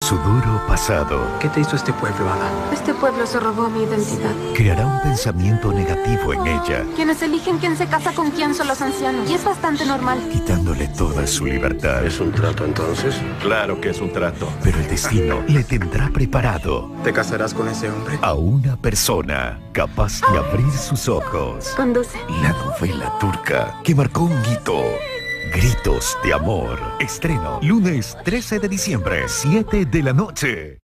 su duro pasado. ¿Qué te hizo este pueblo, Ada? Este pueblo se robó mi identidad. Creará un pensamiento negativo en ella, Quienes eligen quién se casa con quién son los ancianos. Y es bastante normal. quitándole toda su libertad. ¿Es un trato entonces? Claro que es un trato. Pero el destino le tendrá preparado ¿Te casarás con ese hombre? a una persona capaz de abrir sus ojos. Conduce. La novela turca que marcó un hito. Gritos de amor. Estreno lunes 13 de diciembre, 7 de la noche.